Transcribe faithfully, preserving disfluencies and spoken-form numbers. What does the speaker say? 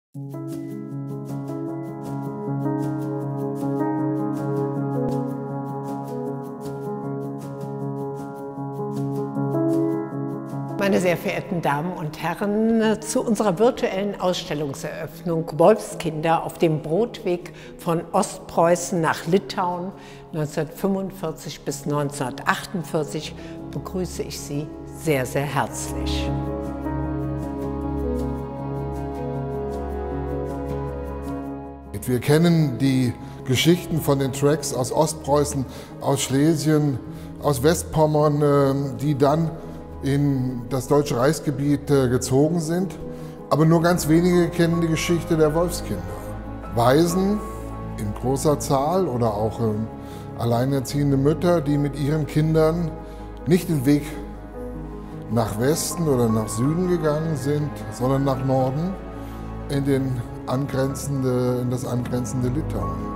Meine sehr verehrten Damen und Herren, zu unserer virtuellen Ausstellungseröffnung Wolfskinder auf dem Brotweg von Ostpreußen nach Litauen neunzehnhundertfünfundvierzig bis neunzehnhundertachtundvierzig begrüße ich Sie sehr, sehr herzlich. Wir kennen die Geschichten von den Tracks aus Ostpreußen, aus Schlesien, aus Westpommern, die dann in das Deutsche Reichsgebiet gezogen sind. Aber nur ganz wenige kennen die Geschichte der Wolfskinder. Waisen in großer Zahl oder auch alleinerziehende Mütter, die mit ihren Kindern nicht den Weg nach Westen oder nach Süden gegangen sind, sondern nach Norden in, den angrenzende, in das angrenzende Litauen.